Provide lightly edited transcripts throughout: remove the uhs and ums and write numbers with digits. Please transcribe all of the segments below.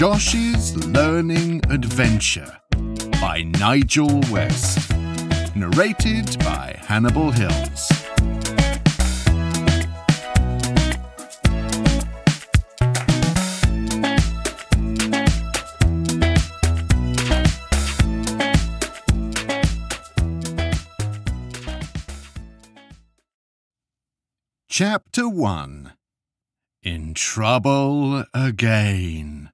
Josh's Learning Adventure by Nigel West. Narrated by Hannibal Hills. Chapter 1. In Trouble Again.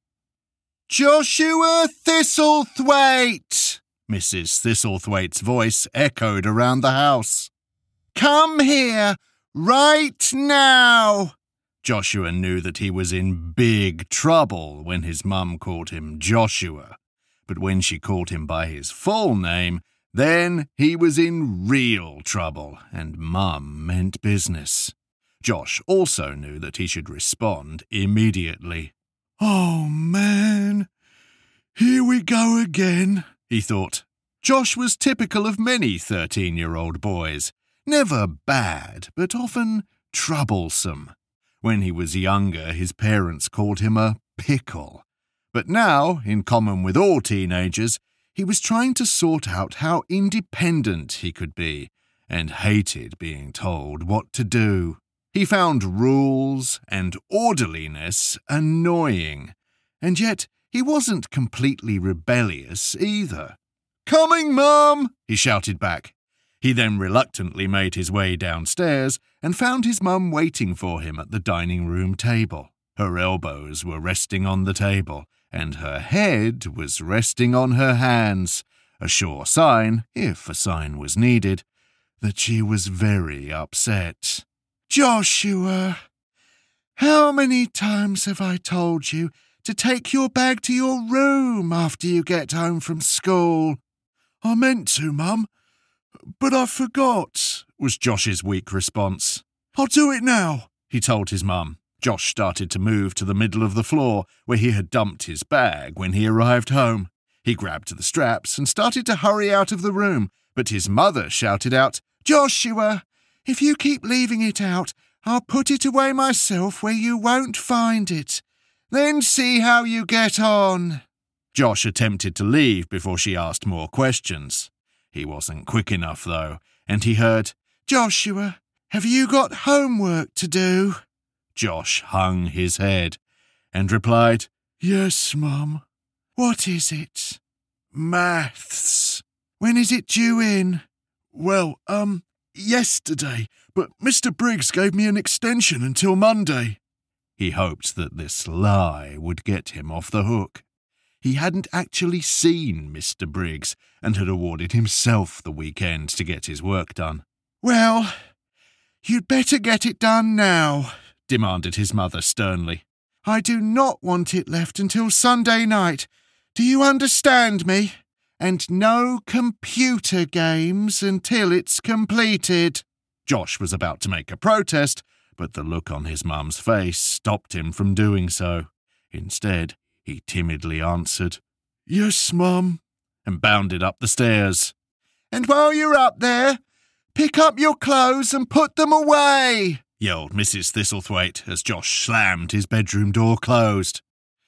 "Joshua Thistlethwaite!" Mrs. Thistlethwaite's voice echoed around the house. "Come here, right now!" Joshua knew that he was in big trouble when his mum called him Joshua, but when she called him by his full name, then he was in real trouble, and Mum meant business. Josh also knew that he should respond immediately. "Oh, man, here we go again," he thought. Josh was typical of many 13-year-old boys. Never bad, but often troublesome. When he was younger, his parents called him a pickle. But now, in common with all teenagers, he was trying to sort out how independent he could be, and hated being told what to do. He found rules and orderliness annoying, and yet he wasn't completely rebellious either. "Coming, Mum!" he shouted back. He then reluctantly made his way downstairs and found his mum waiting for him at the dining room table. Her elbows were resting on the table, and her head was resting on her hands, a sure sign, if a sign was needed, that she was very upset. "Joshua, how many times have I told you to take your bag to your room after you get home from school?" "I meant to, Mum, but I forgot," was Josh's weak response. "I'll do it now," he told his mum. Josh started to move to the middle of the floor, where he had dumped his bag when he arrived home. He grabbed the straps and started to hurry out of the room, but his mother shouted out, "Joshua, if you keep leaving it out, I'll put it away myself where you won't find it. Then see how you get on." Josh attempted to leave before she asked more questions. He wasn't quick enough, though, and he heard, "Joshua, have you got homework to do?" Josh hung his head and replied, "Yes, Mum." "What is it?" "Maths." "When is it due in?" "Well, yesterday, but Mr. Briggs gave me an extension until Monday." He hoped that this lie would get him off the hook. He hadn't actually seen Mr. Briggs and had awarded himself the weekend to get his work done. "Well, you'd better get it done now," demanded his mother sternly. "I do not want it left until Sunday night. Do you understand me? And no computer games until it's completed." Josh was about to make a protest, but the look on his mum's face stopped him from doing so. Instead, he timidly answered, "Yes, Mum," and bounded up the stairs. "And while you're up there, pick up your clothes and put them away," yelled Mrs. Thistlethwaite as Josh slammed his bedroom door closed.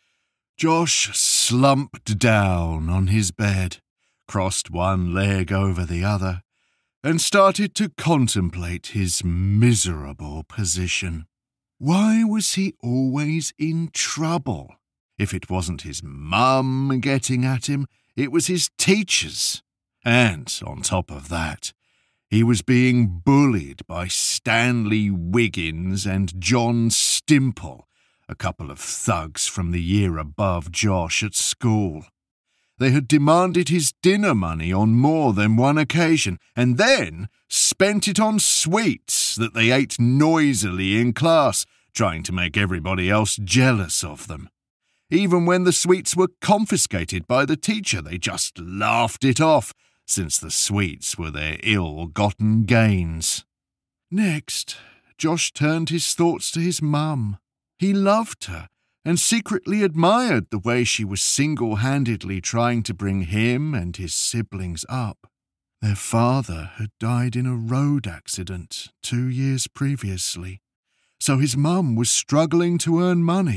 Josh slumped down on his bed, crossed one leg over the other, and started to contemplate his miserable position. Why was he always in trouble? If it wasn't his mum getting at him, it was his teachers. And, on top of that, he was being bullied by Stanley Wiggins and John Stimple, a couple of thugs from the year above Josh at school. They had demanded his dinner money on more than one occasion, and then spent it on sweets that they ate noisily in class, trying to make everybody else jealous of them. Even when the sweets were confiscated by the teacher, they just laughed it off, since the sweets were their ill-gotten gains. Next, Josh turned his thoughts to his mum. He loved her and secretly admired the way she was single-handedly trying to bring him and his siblings up. Their father had died in a road accident 2 years previously, so his mum was struggling to earn money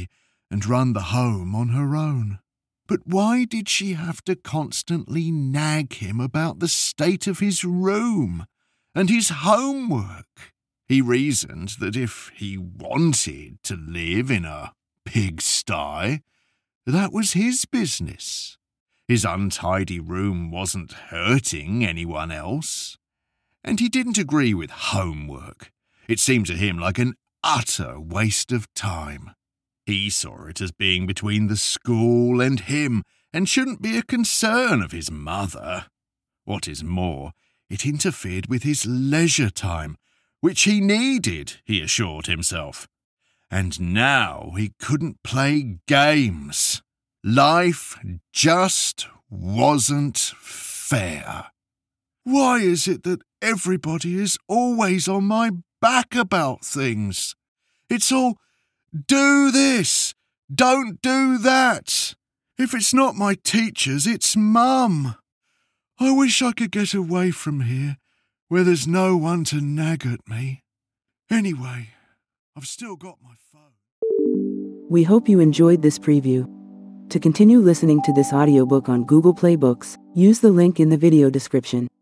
and run the home on her own. But why did she have to constantly nag him about the state of his room and his homework? He reasoned that if he wanted to live in a pigsty, that was his business. His untidy room wasn't hurting anyone else. And he didn't agree with homework. It seemed to him like an utter waste of time. He saw it as being between the school and him, and shouldn't be a concern of his mother. What is more, it interfered with his leisure time, which he needed, he assured himself. And now he couldn't play games. Life just wasn't fair. Why is it that everybody is always on my back about things? It's all, do this, don't do that. If it's not my teachers, it's Mum. I wish I could get away from here, where there's no one to nag at me. Anyway, I've still got my phone. We hope you enjoyed this preview. To continue listening to this audiobook on Google Play Books, use the link in the video description.